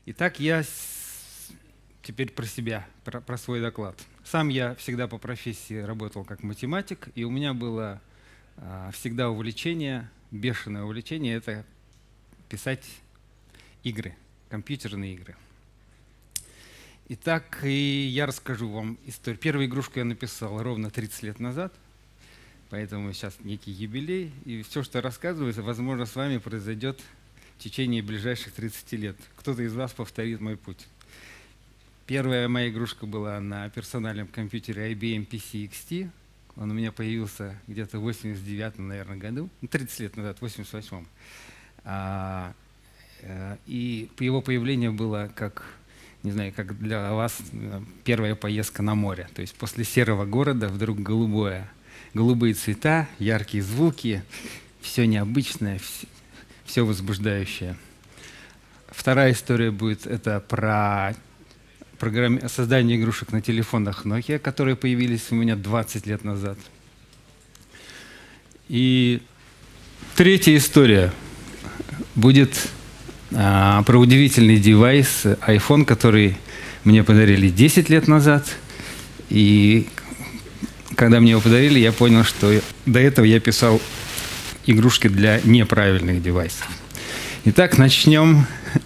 Итак, теперь про себя, про свой доклад. Сам я всегда по профессии работал как математик, и у меня было всегда увлечение, бешеное увлечение — это писать игры, компьютерные игры. Итак, и я расскажу вам историю. Первую игрушку я написал ровно 30 лет назад, поэтому сейчас некий юбилей, и все, что рассказываю, возможно, с вами произойдет в течение ближайших 30 лет. Кто-то из вас повторит мой путь. Первая моя игрушка была на персональном компьютере IBM PC XT. Он у меня появился где-то в 89-м, наверное, году, 30 лет назад, в 88-м. И его появление было как, не знаю, как для вас первая поездка на море. То есть после серого города вдруг голубые цвета, яркие звуки, все необычное, все возбуждающее. Вторая история будет это про создание игрушек на телефонах Nokia, которые появились у меня 20 лет назад. И третья история будет про удивительный девайс iPhone, который мне подарили 10 лет назад. И когда мне его подарили, я понял, что до этого я писал игрушки для неправильных девайсов. Итак, начнем.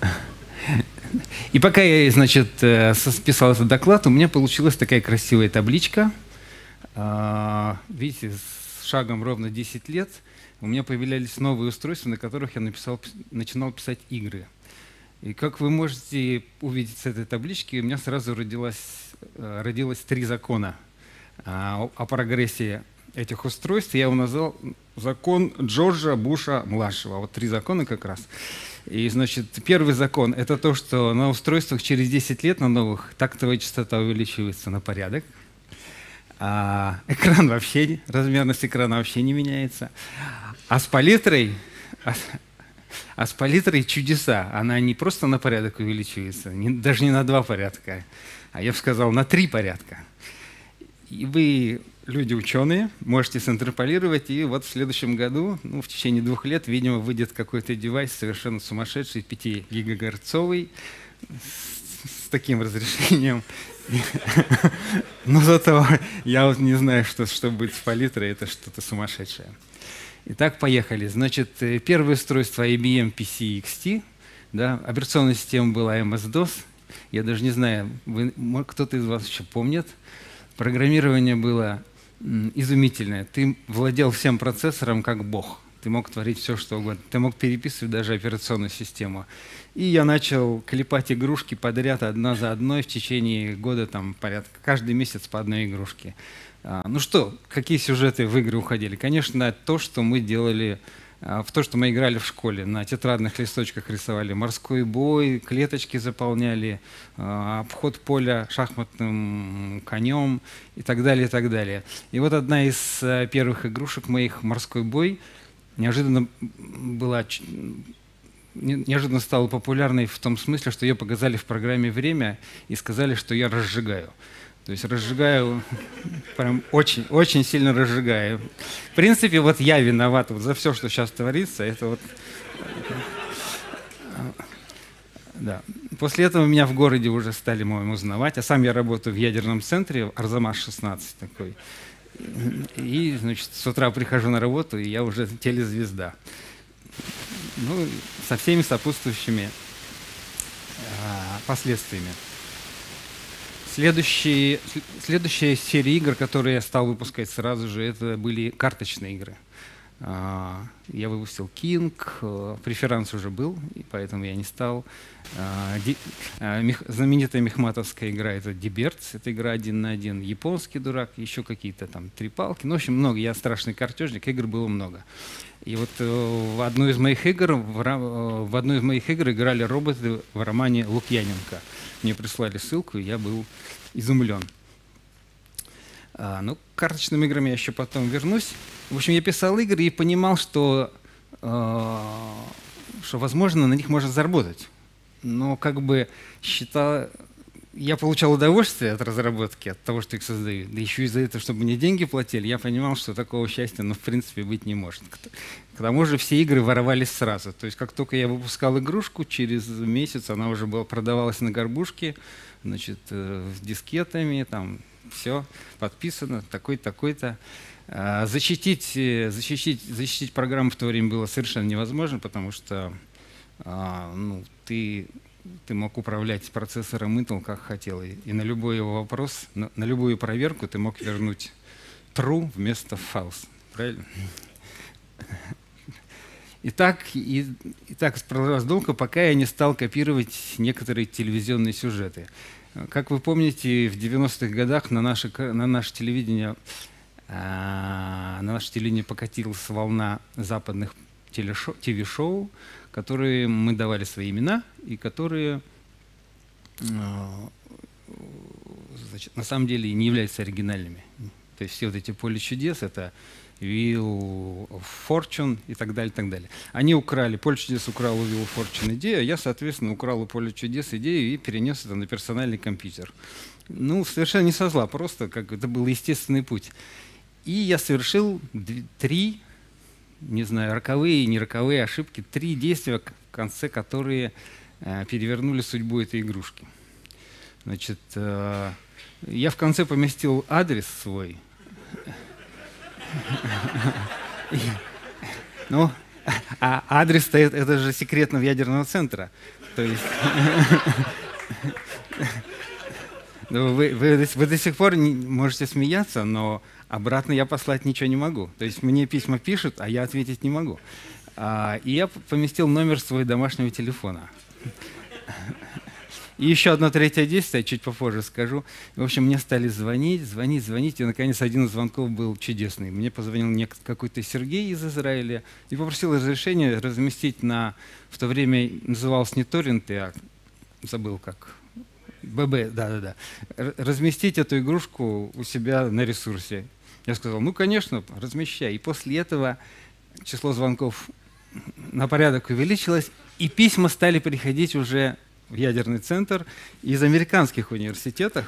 И пока я, значит, писал этот доклад, у меня получилась такая красивая табличка. Видите, с шагом ровно 10 лет у меня появлялись новые устройства, на которых я начинал писать игры. И как вы можете увидеть с этой таблички, у меня сразу родилось 3 закона о прогрессе этих устройств. Я его назвал закон Джорджа Буша-младшего. Вот 3 закона как раз. И, значит, первый закон — это то, что на устройствах через 10 лет, на новых, тактовая частота увеличивается на порядок. Экран вообще, размерность экрана вообще не меняется. А с палитрой чудеса. Она не просто на порядок увеличивается, даже не на 2 порядка, а я бы сказал, на 3 порядка. И вы, люди ученые, можете синтерполировать, и вот в следующем году, в течение 2 лет, видимо, выйдет какой-то девайс совершенно сумасшедший, 5-гигагерцовый, с таким разрешением. Но зато я вот не знаю, что будет с палитрой, это что-то сумасшедшее. Итак, поехали. Значит, первое устройство IBM PC XT, да, операционная система была MS-DOS. Я даже не знаю, кто-то из вас еще помнит. Программирование было изумительное. Ты владел всем процессором как бог. Ты мог творить все, что угодно. Ты мог переписывать даже операционную систему. И я начал клепать игрушки подряд, одна за одной, в течение года, там, порядка, каждый месяц по одной игрушке. Ну что, какие сюжеты в игры уходили? Конечно, то, что мы делали, в то, что мы играли в школе. На тетрадных листочках рисовали морской бой, клеточки заполняли, обход поля шахматным конем и так далее, и так далее. И вот одна из первых игрушек моих, морской бой, неожиданно стала популярной в том смысле, что ее показали в программе «Время» и сказали, что я разжигаю. То есть разжигаю, прям очень, очень сильно разжигаю. В принципе, вот я виноват вот за все, что сейчас творится. Это вот, да. После этого меня в городе уже стали, по-моему, узнавать. А сам я работаю в ядерном центре, Арзамас-16 такой. И, значит, с утра прихожу на работу, и я уже телезвезда. Ну, со всеми сопутствующими последствиями. Следующая серия игр, которые я стал выпускать сразу же, это были карточные игры. Я выпустил King, преферанс уже был, и поэтому я не стал. Знаменитая мехматовская игра — это Дибертс, это игра 1 на 1, японский дурак, еще какие-то там 3 палки. Ну, в общем, много. Я страшный картежник, игр было много. И вот в одну из моих игр играли роботы в романе Лукьяненко. Мне прислали ссылку, и я был изумлен. Ну, к карточным играм я еще потом вернусь. В общем, я писал игры и понимал, что возможно, на них можно заработать. Но как бы я получал удовольствие от разработки, от того, что их создаю. Да еще из-за этого, чтобы мне деньги платили, я понимал, что такого счастья, ну, в принципе, быть не может. К тому же все игры воровались сразу. То есть как только я выпускал игрушку, через месяц она уже продавалась на горбушке, значит, с дискетами, там все подписано, такой-то. Защитить программу в то время было совершенно невозможно, потому что ну, ты мог управлять процессором Intel как хотел. И на любой его вопрос, на любую проверку ты мог вернуть true вместо false. Правильно? И так продолжалось долго, пока я не стал копировать некоторые телевизионные сюжеты. Как вы помните, в 90-х годах на наше телевидение покатилась волна западных ТВ-шоу, которые мы давали свои имена и которые значит, на самом деле не являются оригинальными. То есть все вот эти «Поле чудес» — это Wheel of Fortune и так далее, так далее. Они украли, «Поле чудес» украл у Wheel of Fortune идею, а я, соответственно, украл у «Поля чудес» идею и перенес это на персональный компьютер. Ну, совершенно не со зла, просто как это был естественный путь. И я совершил 3, не знаю, роковые и нероковые ошибки, 3 действия, в конце которые перевернули судьбу этой игрушки. Значит, я в конце поместил адрес свой. Ну, а адрес-то это же секретного ядерного центра. То есть вы до сих пор можете смеяться, но обратно я послать ничего не могу. То есть мне письма пишут, а я ответить не могу. И я поместил номер своего домашнего телефона. И еще одно третье действие, чуть попозже скажу. В общем, мне стали звонить. И, наконец, один из звонков был чудесный. Мне позвонил какой-то Сергей из Израиля и попросил разрешения разместить в то время называлось не торренты, а забыл как, ББ, да. Разместить эту игрушку у себя на ресурсе. Я сказал, ну, конечно, размещай. И после этого число звонков на порядок увеличилось, и письма стали приходить уже в ядерный центр из американских университетов.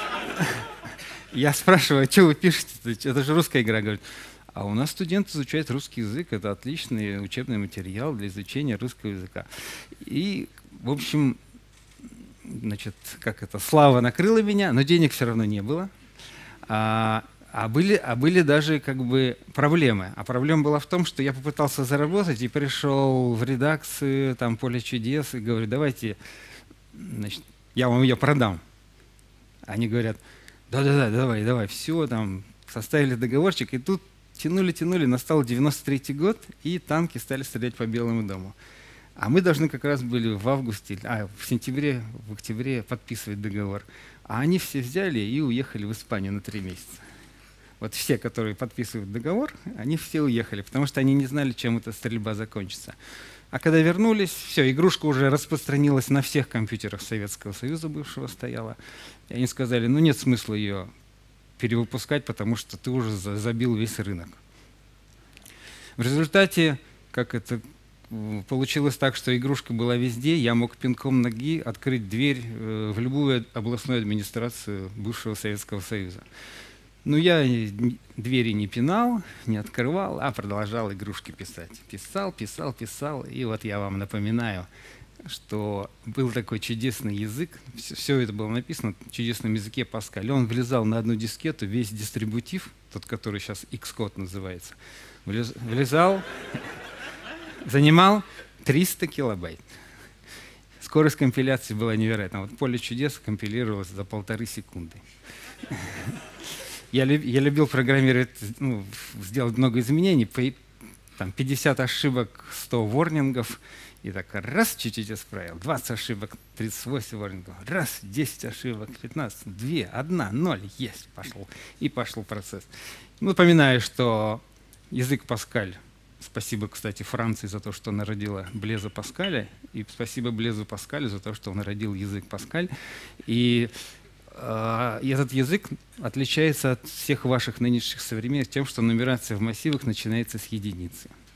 Я спрашиваю, что вы пишете? Это же русская игра. Говорит, а у нас студенты изучают русский язык, это отличный учебный материал для изучения русского языка. И, в общем, значит, слава накрыла меня, но денег все равно не было. А были даже как бы проблемы. А проблема была в том, что я попытался заработать и пришел в редакцию, там, «Поле чудес», и говорю, давайте, значит, я вам ее продам. Они говорят, да, давай, все, там, составили договорчик, и тут тянули, настал 93-й год, и танки стали стрелять по Белому дому. А мы должны как раз были в сентябре, в октябре подписывать договор. А они все взяли и уехали в Испанию на 3 месяца. Вот все, которые подписывают договор, они все уехали, потому что они не знали, чем эта стрельба закончится. А когда вернулись, все, игрушка уже распространилась на всех компьютерах Советского Союза бывшего стояла. И они сказали, ну нет смысла ее перевыпускать, потому что ты уже забил весь рынок. В результате, получилось так, что игрушка была везде, я мог пинком ноги открыть дверь в любую областную администрацию бывшего Советского Союза. Но я двери не пинал, не открывал, а продолжал игрушки писать. Писал. И вот я вам напоминаю, что был такой чудесный язык. Все это было написано на чудесном языке Паскаль. Он влезал на одну дискету, весь дистрибутив, тот, который сейчас Xcode называется, влезал, занимал 300 килобайт. Скорость компиляции была невероятна. Вот «Поле чудес» компилировалось за 1,5 секунды. Я любил программировать, сделать много изменений, там 50 ошибок, 100 ворнингов, и так раз чуть-чуть исправил, 20 ошибок, 38 ворнингов, раз, 10 ошибок, 15, 2, 1, 0, есть, пошел. И пошел процесс. Напоминаю, что язык Паскаль, спасибо, кстати, Франции за то, что она родила Блеза Паскаля, и спасибо Блезу Паскалю за то, что он родил язык Паскаль. И этот язык отличается от всех ваших нынешних современных тем, что нумерация в массивах начинается с единицы.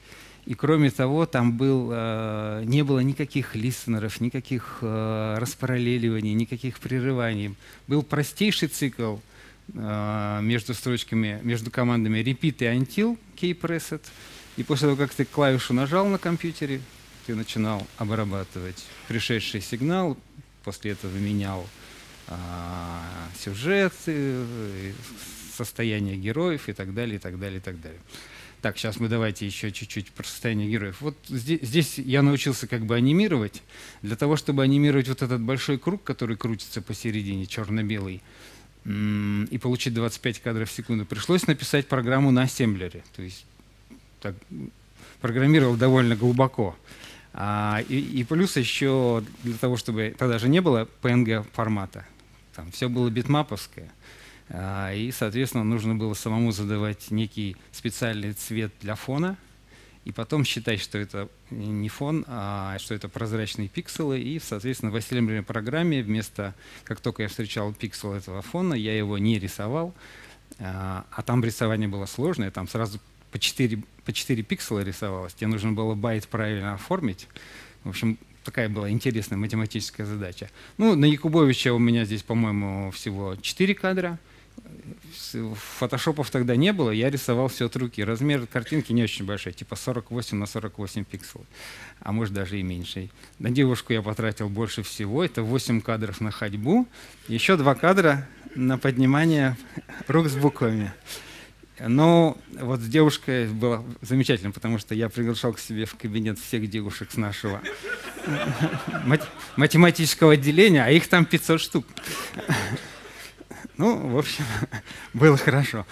И кроме того, там не было никаких листенеров, никаких распараллеливаний, никаких прерываний. Был простейший цикл между строчками, между командами repeat и until, key preset. И после того, как ты клавишу нажал на компьютере, ты начинал обрабатывать пришедший сигнал, после этого менял сюжет, состояние героев и так далее, и так далее, и так далее. Так, сейчас мы давайте еще чуть-чуть про состояние героев. Вот здесь я научился как бы анимировать. Для того, чтобы анимировать вот этот большой круг, который крутится посередине, черно-белый, и получить 25 кадров в секунду, пришлось написать программу на ассемблере. То есть так, программировал довольно глубоко. И плюс еще для того, чтобы тогда же не было PNG формата, там все было битмаповское. И, соответственно, нужно было самому задавать некий специальный цвет для фона, и потом считать, что это не фон, а что это прозрачные пикселы. И, соответственно, в ассемблерной программе вместо, как только я встречал пиксел этого фона, я его не рисовал, а там рисование было сложное, там сразу по 4 пикселя рисовалось, тебе нужно было байт правильно оформить. В общем, такая была интересная математическая задача. Ну, на Якубовича у меня здесь, по-моему, всего 4 кадра. Фотошопов тогда не было, я рисовал все от руки. Размер картинки не очень большой, типа 48 на 48 пикселов, а может даже и меньше. На девушку я потратил больше всего, это 8 кадров на ходьбу, еще 2 кадра на поднимание рук с буквами. Но вот с девушкой было замечательно, потому что я приглашал к себе в кабинет всех девушек с нашего математического отделения, а их там 500 штук. Ну, в общем, было хорошо.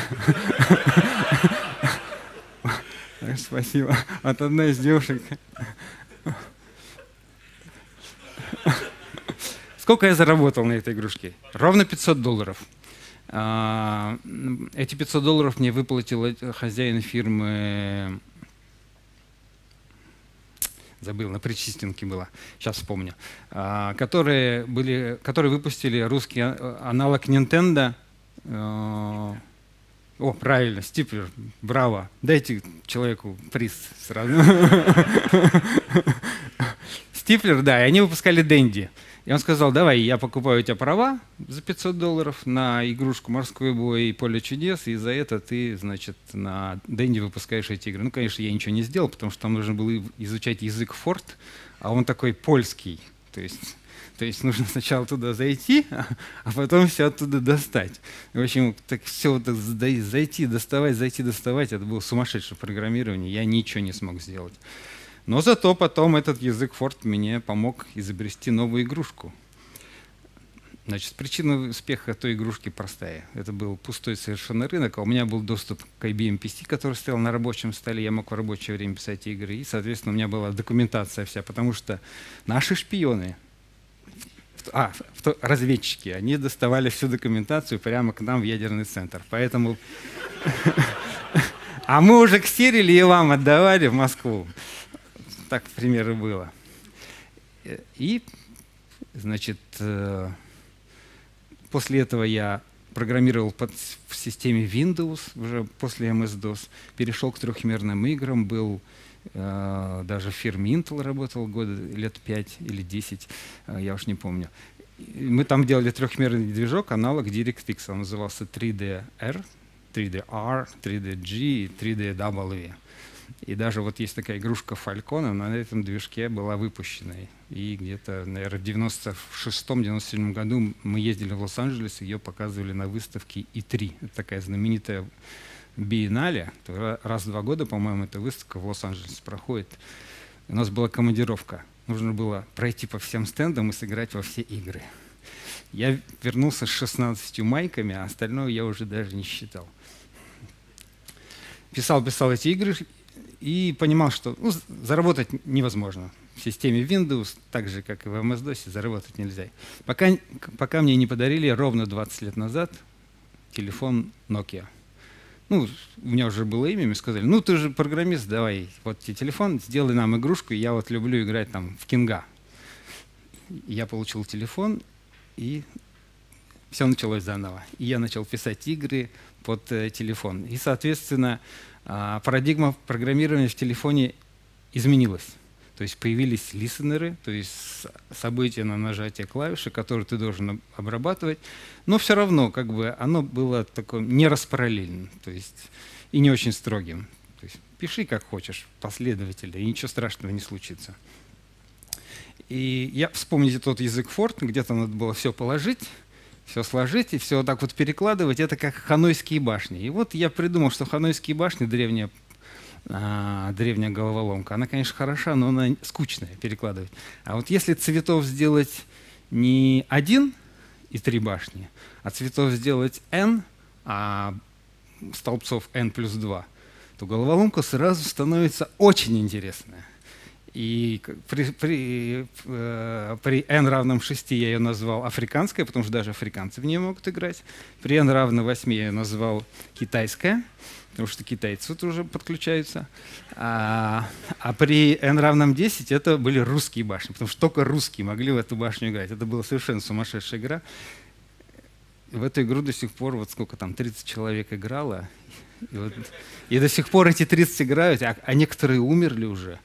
Спасибо. От одной из девушек. Сколько я заработал на этой игрушке? Ровно $500. Эти $500 мне выплатил хозяин фирмы, забыл, на Причистенке было, сейчас вспомню, которые выпустили русский аналог Nintendo. О, правильно, Стиплер, браво, дайте человеку приз сразу. Стиплер, да, и они выпускали Денди. И он сказал: давай, я покупаю у тебя права за $500 на игрушку «Морской бой» и «Поле чудес», и за это ты, значит, на Денди выпускаешь эти игры. Ну, конечно, я ничего не сделал, потому что там нужно было изучать язык Форд, а он такой польский. То есть нужно сначала туда зайти, а потом все оттуда достать. В общем, так все вот зайти, доставать, это было сумасшедшее программирование, я ничего не смог сделать. Но зато потом этот язык Форд мне помог изобрести новую игрушку. Значит, причина успеха той игрушки простая. Это был пустой совершенно рынок, а у меня был доступ к IBM PC, который стоял на рабочем столе, я мог в рабочее время писать игры, и, соответственно, у меня была документация вся, потому что наши шпионы, разведчики, они доставали всю документацию прямо к нам в ядерный центр. Поэтому... А мы уже ксерили и вам отдавали в Москву. Так, к примеру, было. И, значит, после этого я программировал в системе Windows, уже после MS-DOS, перешел к трехмерным играм, был даже в фирме Intel работал лет 5 или 10, я уж не помню. Мы там делали трехмерный движок, аналог DirectX, он назывался 3DR, 3DR, 3DG и 3DW. И даже вот есть такая игрушка Falcon, она на этом движке была выпущена. И где-то, наверное, в 96-97 году мы ездили в Лос-Анджелес, ее показывали на выставке И3. Это такая знаменитая биеннале. Раз в 2 года, по-моему, эта выставка в Лос-Анджелесе проходит. У нас была командировка. Нужно было пройти по всем стендам и сыграть во все игры. Я вернулся с 16 майками, а остальное я уже даже не считал. Писал эти игры и понимал, что заработать невозможно. В системе Windows, так же, как и в MS-DOS, заработать нельзя. Пока мне не подарили ровно 20 лет назад телефон Nokia. Ну, у меня уже было имя, мне сказали: ну, ты же программист, давай, вот тебе телефон, сделай нам игрушку, я вот люблю играть там в Кинга. Я получил телефон, и все началось заново. И я начал писать игры под телефон. И, соответственно, парадигма программирования в телефоне изменилась. То есть появились листенеры, то есть события на нажатие клавиши, которые ты должен обрабатывать. Но все равно как бы оно было такое не распараллельным, то есть и не очень строгим. То есть пиши как хочешь, последовательно, и ничего страшного не случится. И я вспомните тот язык Fortran, где-то надо было все положить, все сложить и все вот так вот перекладывать. Это как Ханойские башни. И вот я придумал, что Ханойские башни, древняя головоломка, она, конечно, хороша, но она скучная перекладывать. А вот если цветов сделать не 1 и 3 башни, а цветов сделать n, а столбцов n плюс 2, то головоломка сразу становится очень интересная. И при n равном 6 я ее назвал африканская, потому что даже африканцы в нее могут играть. При n равно 8 я ее назвал китайская, потому что китайцы тут уже подключаются. А при n равном 10 это были русские башни, потому что только русские могли в эту башню играть. Это была совершенно сумасшедшая игра. В эту игру до сих пор, вот сколько там, 30 человек играло. И до сих пор эти 30 играют, а некоторые умерли уже.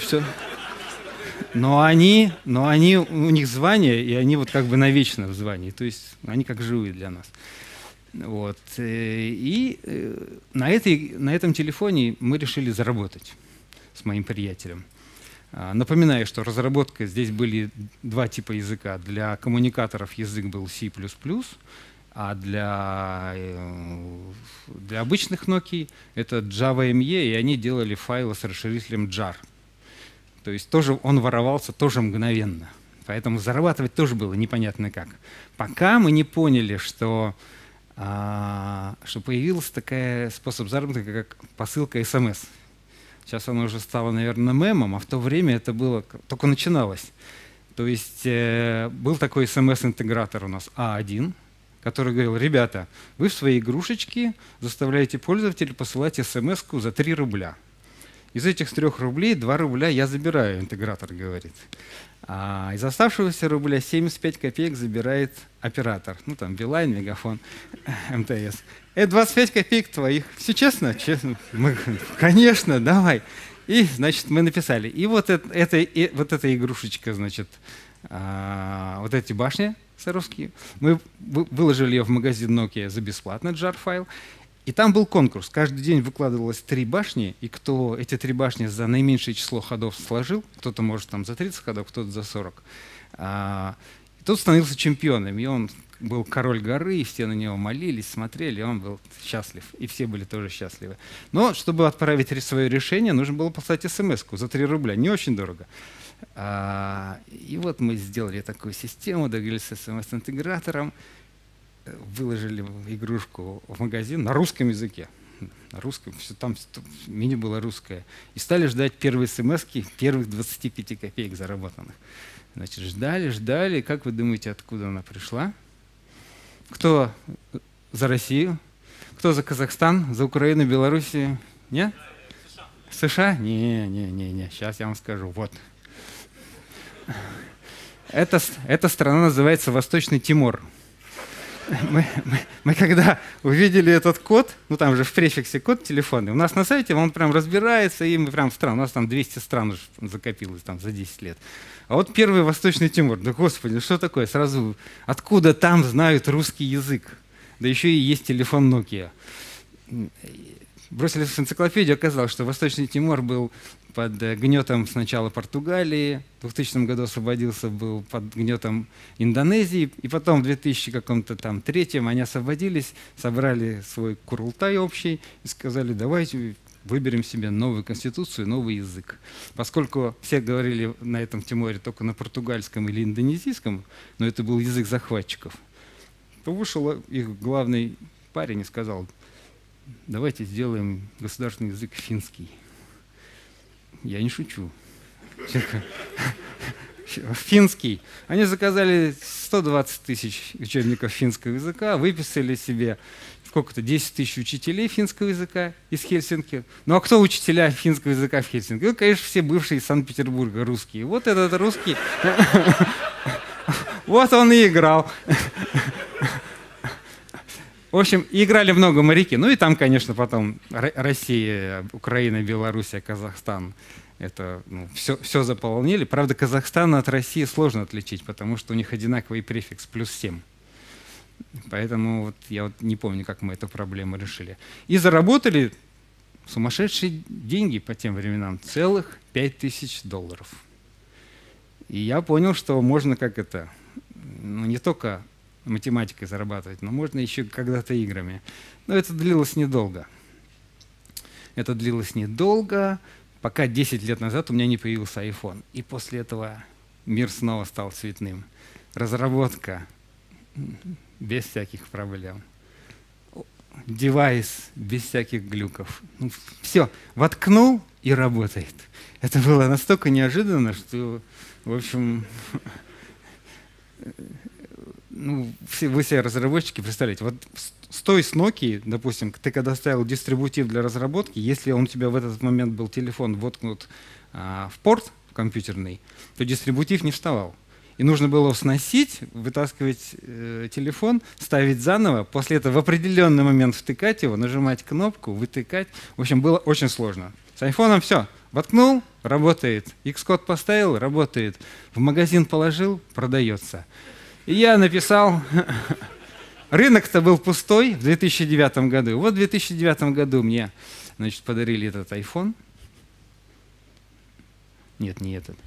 Но они, у них звание, и они вот как бы навечно в звании. То есть они как живые для нас. Вот. И на этом телефоне мы решили заработать с моим приятелем. Напоминаю, что разработка, здесь были 2 типа языка. Для коммуникаторов язык был C++, а для обычных Nokia это Java ME, и они делали файлы с расширителем jar. То есть тоже он воровался тоже мгновенно. Поэтому зарабатывать тоже было непонятно как. Пока мы не поняли, что появился такой способ заработка, как посылка SMS. Сейчас оно уже стало, наверное, мемом, а в то время это было, только начиналось. То есть был такой SMS-интегратор у нас A1, который говорил: ребята, вы в своей игрушечке заставляете пользователя посылать смс-ку за 3 рубля. Из этих 3 рублей 2 рубля я забираю, интегратор говорит. А из оставшегося рубля 75 копеек забирает оператор. Ну там Билайн, Мегафон, МТС. Это 25 копеек твоих. Все честно? Честно. Конечно, давай. И, значит, мы написали. И вот эта игрушечка, значит, вот эти башни саровские, мы выложили ее в магазин Nokia за бесплатно, jar-файл. И там был конкурс. Каждый день выкладывалось 3 башни, и кто эти 3 башни за наименьшее число ходов сложил, кто-то может там за 30 ходов, кто-то за 40, тот становился чемпионом. И он был король горы, и все на него молились, смотрели, и он был счастлив. И все были тоже счастливы. Но чтобы отправить свое решение, нужно было послать смс-ку за 3 рубля. Не очень дорого. И вот мы сделали такую систему, договорились с смс-интегратором, выложили игрушку в магазин на русском языке. На русском, все там меню было русское. И стали ждать первые смс-ки, первых 25 копеек заработанных. Значит, ждали. Как вы думаете, откуда она пришла? Кто за Россию? Кто за Казахстан? За Украину, Белоруссию? Нет? США? Не. Сейчас я вам скажу. Вот. Эта страна называется Восточный Тимор. Мы когда увидели этот код, ну там же в префиксе код телефонный, у нас на сайте он прям разбирается, и мы прям у нас там 200 стран уже закопилось там за 10 лет. А вот первый Восточный Тимор, да господи, что такое? Сразу откуда там знают русский язык? Да еще и есть телефон Nokia. Бросили в энциклопедию, оказалось, что Восточный Тимор был под гнетом сначала Португалии, в 2000 году освободился, был под гнетом Индонезии, и потом в 2003 они освободились, собрали свой курултай общий и сказали: давайте выберем себе новую конституцию, новый язык. Поскольку все говорили на этом Тиморе только на португальском или индонезийском, но это был язык захватчиков, то вышел их главный парень и сказал: давайте сделаем государственный язык финский. Я не шучу. Финский. Они заказали 120 тысяч учебников финского языка, выписали себе сколько-то 10 тысяч учителей финского языка из Хельсинки. Ну а кто учителя финского языка в Хельсинки? Ну, конечно, все бывшие из Санкт-Петербурга русские. Вот этот русский, вот он и играл. В общем, играли много моряки. Ну и там, конечно, потом Россия, Украина, Белоруссия, Казахстан. Это все заполнили. Правда, Казахстан от России сложно отличить, потому что у них одинаковый префикс +7. Поэтому вот я не помню, как мы эту проблему решили. И заработали сумасшедшие деньги по тем временам, целых $5000. И я понял, что можно не только математикой зарабатывать, но можно еще когда-то играми. Но это длилось недолго. Это длилось недолго, пока 10 лет назад у меня не появился iPhone. И после этого мир снова стал цветным. Разработка без всяких проблем. Девайс без всяких глюков. Все, воткнул и работает. Это было настолько неожиданно, что, в общем, вы себе разработчики представляете, вот с той с Nokia, допустим, ты когда ставил дистрибутив для разработки, если он у тебя в этот момент был телефон воткнут в порт компьютерный, то дистрибутив не вставал. И нужно было сносить, вытаскивать телефон, ставить заново, после этого в определенный момент втыкать его, нажимать кнопку, вытыкать. В общем, было очень сложно. С айфоном все. Воткнул, работает. Xcode поставил, работает. В магазин положил, продается. И я написал, рынок-то был пустой в 2009 году. Вот в 2009 году мне, подарили этот iPhone. Нет, не этот.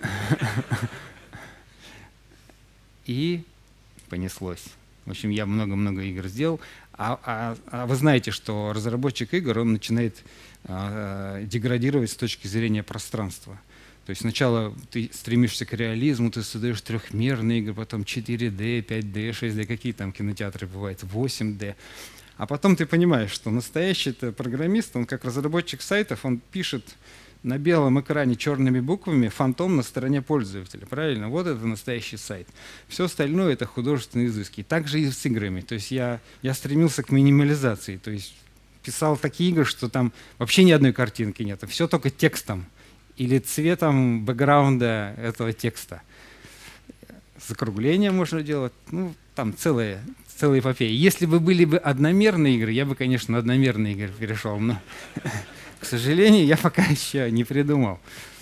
И понеслось. В общем, я много-много игр сделал. А вы знаете, что разработчик игр, он начинает деградировать с точки зрения пространства. То есть сначала ты стремишься к реализму, ты создаешь трехмерные игры, потом 4D, 5D, 6D, какие там кинотеатры бывают, 8D. А потом ты понимаешь, что настоящий программист, он как разработчик сайтов, он пишет на белом экране черными буквами фантом на стороне пользователя. Правильно? Вот это настоящий сайт. Все остальное — это художественные изыски. Так же и с играми. То есть я стремился к минимализации. То есть писал такие игры, что там вообще ни одной картинки нет. Все только текстом или цветом бэкграунда этого текста. Закругления можно делать. Там целая эпопея. Если бы были бы одномерные игры, я бы, конечно, на одномерные игры перешел. Но, к сожалению, я пока еще не придумал.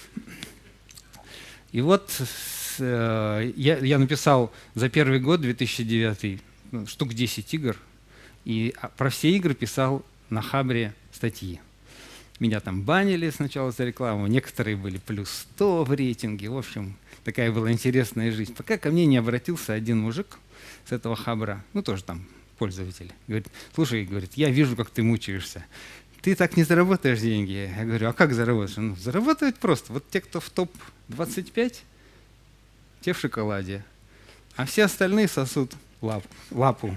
И вот я написал за первый год, 2009, штук 10 игр. И про все игры писал на Хабре статьи. Меня там банили сначала за рекламу, некоторые были +100 в рейтинге. В общем, такая была интересная жизнь. Пока ко мне не обратился один мужик с этого Хабра, тоже там пользователь. Говорит, слушай, говорит, я вижу, как ты мучаешься. Ты так не заработаешь деньги. Я говорю, а как заработаешь? Заработают просто. Вот те, кто в топ-25, те в шоколаде. А все остальные сосут лапу.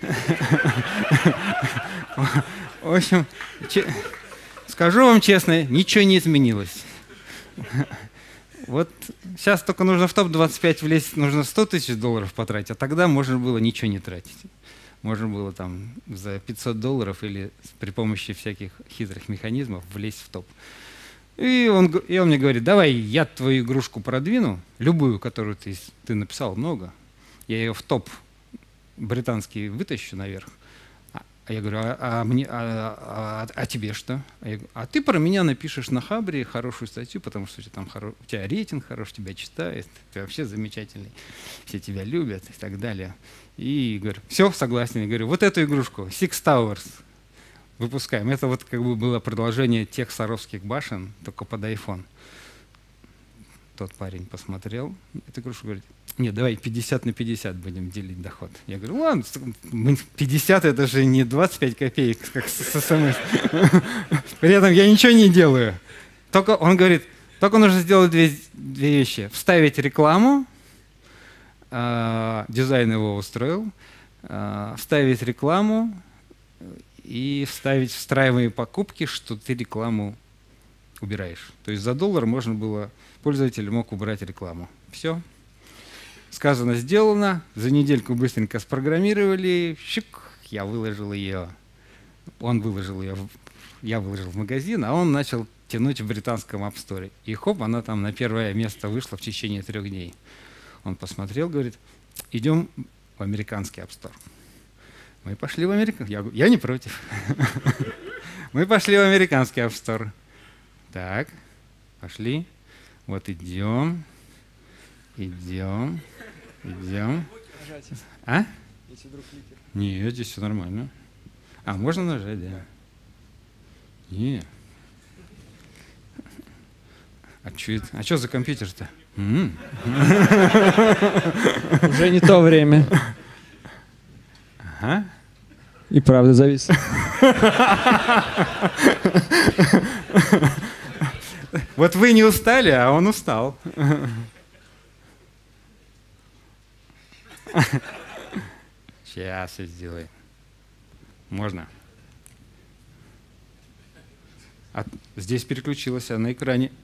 В общем, скажу вам честно, ничего не изменилось. Вот сейчас только нужно в топ-25 влезть, нужно $100 000 потратить, а тогда можно было ничего не тратить. Можно было там за $500 или при помощи всяких хитрых механизмов влезть в топ. И он мне говорит, давай я твою игрушку продвину, любую, которую ты написал, много. Я ее в топ британский вытащу наверх. А я говорю, а тебе что? А ты про меня напишешь на Хабре хорошую статью, потому что у тебя рейтинг хороший, тебя читают, ты вообще замечательный, все тебя любят и так далее. И говорю, все, согласен. Я говорю, вот эту игрушку, Six Towers, выпускаем. Это вот как бы было продолжение тех Саровских башен, только под iPhone. Тот парень посмотрел эту игрушку, говорит, нет, давай 50 на 50 будем делить доход. Я говорю, ладно, 50 это же не 25 копеек, как с СМС. При этом я ничего не делаю. Только он говорит, только нужно сделать две вещи. Вставить рекламу, дизайн его устроил, вставить рекламу и вставить встраиваемые покупки, что ты рекламу убираешь. То есть за $1 можно было, пользователь мог убрать рекламу. Все. Сказано, сделано. За недельку быстренько спрограммировали. Щик, я выложил ее. Он выложил ее, я выложил в магазин, а он начал тянуть в британском App Store. И хоп, она там на первое место вышла в течение 3 дней. Он посмотрел, говорит, идем в американский App Store. Мы пошли в американский. Я не против. Мы пошли в американский App Store. Так, пошли. Вот идем. Идем. А? Нет, здесь все нормально. А, можно нажать, да. Не. А что за компьютер-то? Уже не то время. Ага. И правда завис. Вот вы не устали, а он устал. Сейчас я сделаю. Можно? Здесь переключилась, а на экране.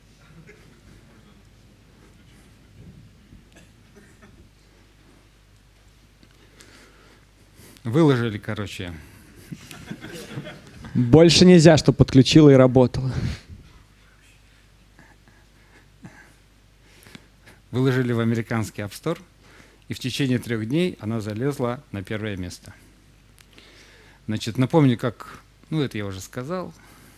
Выложили, короче. Больше нельзя, чтобы подключила и работала. Выложили в американский App Store, и в течение 3 дней она залезла на 1-е место. Значит, напомню, как, это я уже сказал.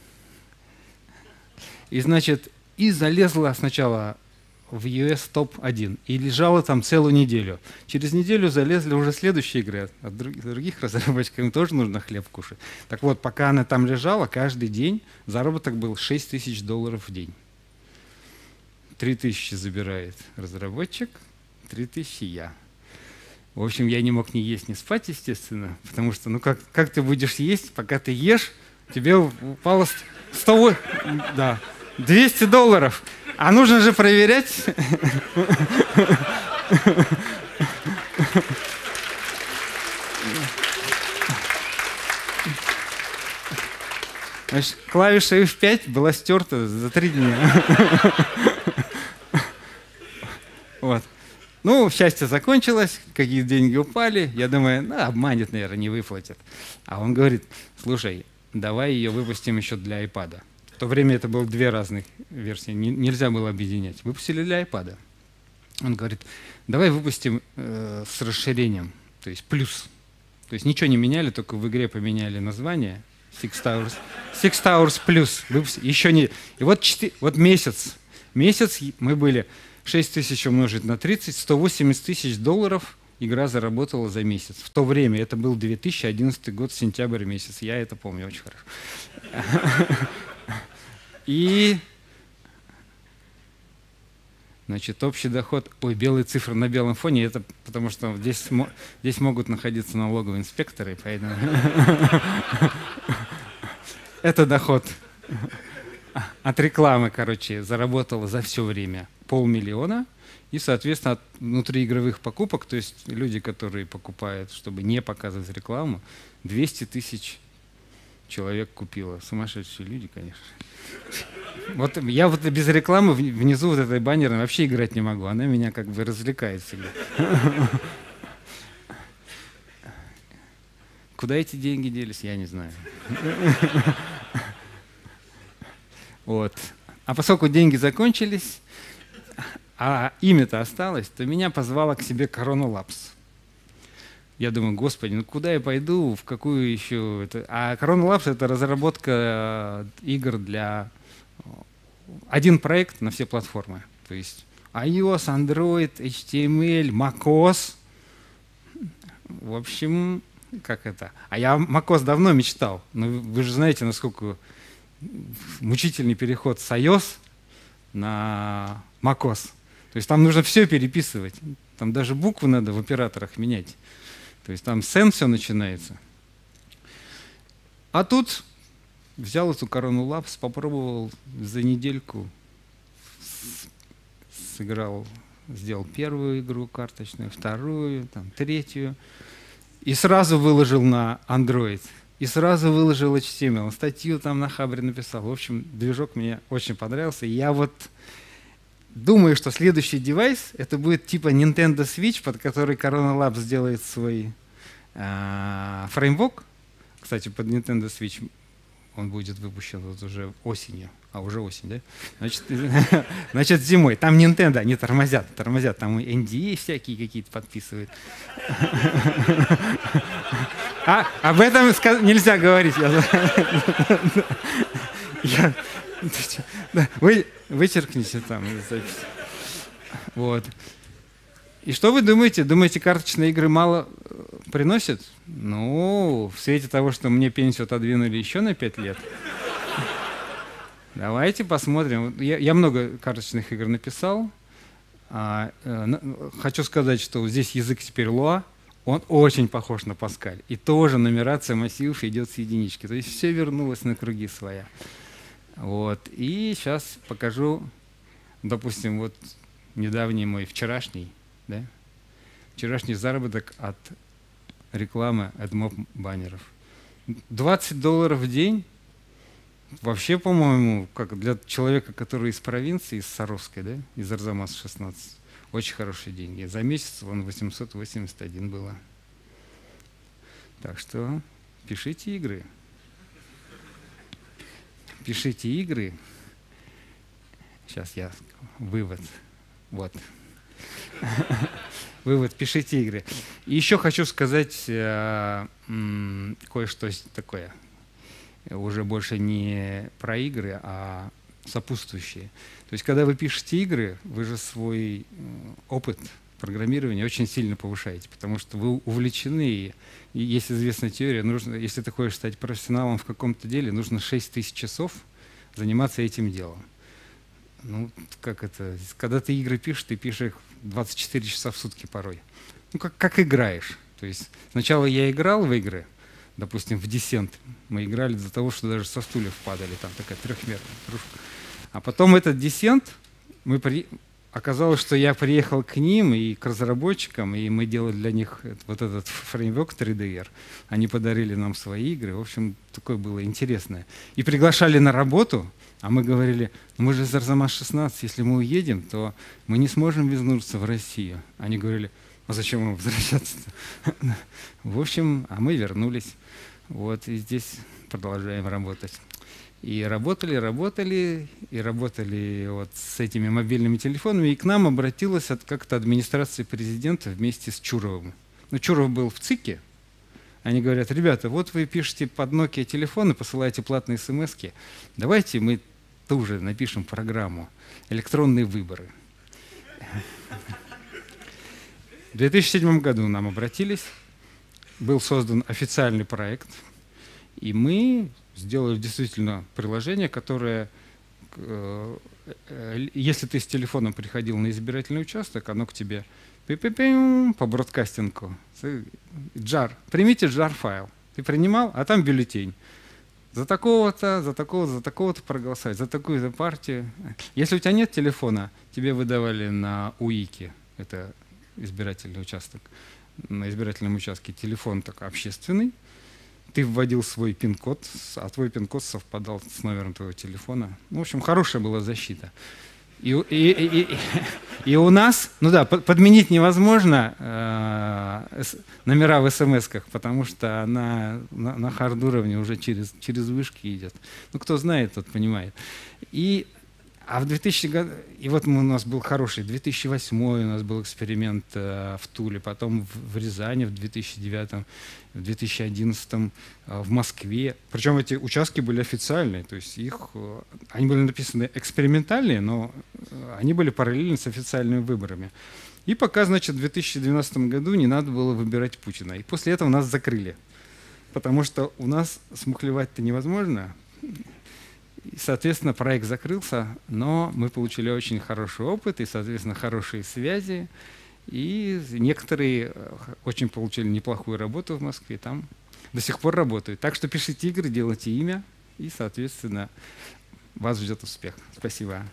И, значит, залезла сначала в US топ-1 и лежала там целую неделю. Через неделю залезли уже следующие игры. От других разработчиков им тоже нужно хлеб кушать. Так вот, пока она там лежала, каждый день заработок был $6000 в день. 3000 забирает разработчик, 3000 я. В общем, я не мог ни есть, ни спать, естественно, потому что, как ты будешь есть, пока ты ешь, тебе упало $200. А нужно же проверять. Значит, клавиша F5 была стерта за 3 дня. Вот. Счастье закончилось, какие деньги упали. Я думаю, обманет, наверное, не выплатит. А он говорит, слушай, давай ее выпустим еще для iPad. В то время это было 2 разных версии, нельзя было объединять. Выпустили для iPad. Он говорит, давай выпустим с расширением, то есть плюс. То есть ничего не меняли, только в игре поменяли название. Six Towers плюс. Еще не. И вот месяц мы были 6000 умножить на 30, $180 000 игра заработала за месяц. В то время, это был 2011 год, сентябрь месяц. Я это помню очень хорошо. И, значит, общий доход, белые цифры на белом фоне, это потому что здесь могут находиться налоговые инспекторы, поэтому это доход от рекламы, заработало за все время $500 000. И, соответственно, от внутриигровых покупок, то есть люди, которые покупают, чтобы не показывать рекламу, 200 000 человек купило. Сумасшедшие люди, конечно. Вот я без рекламы внизу этой баннерной вообще играть не могу. Она меня развлекает всегда. Куда эти деньги делись, я не знаю. Вот. А поскольку деньги закончились, а имя-то осталось, то меня позвала к себе Corona Labs. Я думаю, господи, куда я пойду, в какую еще... А Corona Labs — это разработка игр для... Один проект на все платформы. То есть iOS, Android, HTML, macOS. В общем, как это? А я macOS давно мечтал. Но вы же знаете, насколько мучительный переход с iOS на macOS. То есть там нужно все переписывать. Там даже буквы надо в операторах менять. То есть там с N все начинается. А тут взял эту Corona Labs, попробовал за недельку, сыграл, сделал первую игру карточную, вторую, третью. И сразу выложил на Android. И сразу выложил HTML. Статью там на Хабре написал. В общем, движок мне очень понравился. И я думаю, что следующий девайс это будет типа Nintendo Switch, под который Corona Labs сделает свой фреймворк. Кстати, под Nintendo Switch он будет выпущен уже осенью. А уже осень, да? Значит, зимой. Там Nintendo, они тормозят. Там NDA всякие какие-то подписывают. об этом нельзя говорить. Вы вычеркните там запись. Вот. И что вы думаете? Думаете, карточные игры мало приносят? Ну, в свете того, что мне пенсию отодвинули еще на 5 лет. Давайте посмотрим. Я много карточных игр написал. Хочу сказать, что здесь язык теперь Луа. Он очень похож на Паскаль. И тоже нумерация массивов идет с единички. То есть все вернулось на круги своя. Вот. И сейчас покажу, допустим, вот недавний мой вчерашний заработок от рекламы AdMob баннеров. $20 в день. Вообще, по-моему, как для человека, который из провинции, из Саровской, да, из Арзамаса 16, очень хорошие деньги. За месяц вон 881 было. Так что пишите игры. Пишите игры. Сейчас я вывод. Вот. Вывод, пишите игры. И еще хочу сказать кое-что такое. Уже больше не про игры, а сопутствующие. То есть, когда вы пишете игры, вы же свой опыт программирования очень сильно повышаете, потому что вы увлечены. И есть известная теория, если ты хочешь стать профессионалом в каком-то деле, нужно 6000 часов заниматься этим делом. Ну, как это? Когда ты игры пишешь, ты пишешь их 24 часа в сутки порой. Ну, как играешь. То есть сначала я играл в игры, допустим, в Descent. Мы играли до того, что даже со стульев падали, там такая трехмерная кружка. А потом этот Descent, оказалось, что я приехал к ним и к разработчикам, и мы делали для них вот этот фреймворк 3DR. Они подарили нам свои игры. В общем, такое было интересное. И приглашали на работу, а мы говорили, ну мы же из Арзамас-16, если мы уедем, то мы не сможем вернуться в Россию. Они говорили, а зачем нам возвращаться-то? В общем, а мы вернулись. Вот, и здесь продолжаем работать. И работали вот с этими мобильными телефонами. И к нам обратилась как-то администрация президента вместе с Чуровым. Ну, Чуров был в ЦИКе. Они говорят, ребята, вот вы пишете под Nokia телефоны, посылаете платные смс-ки. Давайте мы тоже напишем программу «Электронные выборы». В 2007 году нам обратились. Был создан официальный проект. И мы сделали действительно приложение, которое, если ты с телефоном приходил на избирательный участок, оно к тебе по бродкастингу. JAR. Примите JAR-файл. Ты принимал, а там бюллетень. За такого-то, за такого-то, за такого-то проголосовать, за такую-то партию. Если у тебя нет телефона, тебе выдавали на УИКе, это избирательный участок, на избирательном участке телефон так общественный. Ты вводил свой пин-код, а твой пин-код совпадал с номером твоего телефона. Ну, в общем, хорошая была защита. И у нас, ну да, подменить невозможно номера в смс-ках, потому что она на хард-уровне уже через вышки идет. Ну, кто знает, тот понимает. А в 2000 году, и вот у нас был хороший, 2008 у нас был эксперимент в Туле, потом в Рязани в 2009, в 2011 в Москве. Причем эти участки были официальные, то есть они были написаны экспериментальные, но они были параллельны с официальными выборами. И пока, значит, в 2012 году не надо было выбирать Путина. И после этого нас закрыли, потому что у нас смухлевать-то невозможно. И, соответственно, проект закрылся, но мы получили очень хороший опыт и, соответственно, хорошие связи. И некоторые очень получили неплохую работу в Москве, там до сих пор работают. Так что пишите игры, делайте имя, и, соответственно, вас ждет успех. Спасибо.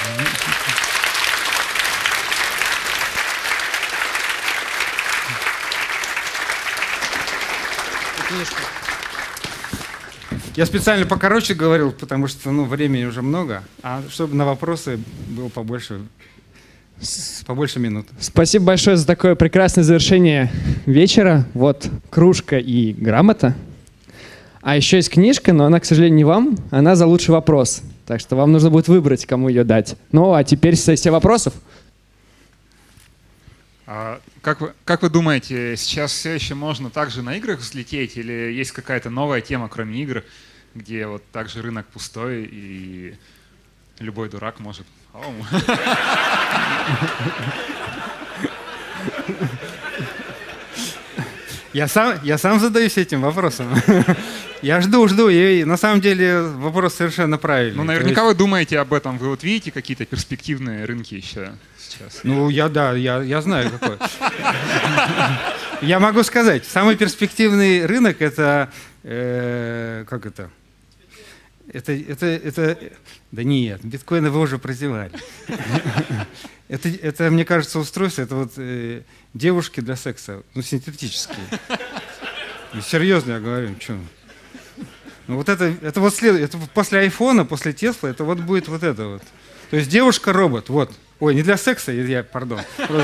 Я специально покороче говорил, потому что времени уже много, а чтобы на вопросы было побольше минут. Спасибо большое за такое прекрасное завершение вечера. Вот кружка и грамота. А еще есть книжка, но она, к сожалению, не вам. Она за лучший вопрос. Так что вам нужно будет выбрать, кому ее дать. Ну, а теперь сессия вопросов. Как вы думаете, сейчас все еще можно также на играх взлететь, или есть какая-то новая тема, кроме игр, где вот также рынок пустой и любой дурак может... Я сам задаюсь этим вопросом. Я жду, и на самом деле вопрос совершенно правильный. Ну, наверняка вы думаете об этом, вы вот видите какие-то перспективные рынки еще сейчас? Ну, я знаю какой. Я могу сказать, самый перспективный рынок это, как это? Да нет, биткоины вы уже прозевали. Это, мне кажется, устройство, это вот девушки для секса, ну, синтетические. Ну, серьезно я говорю, что? Ну, вот это вот это после айфона, после Тесла, это вот будет вот это вот. То есть девушка-робот, вот. Ой, не для секса, пардон.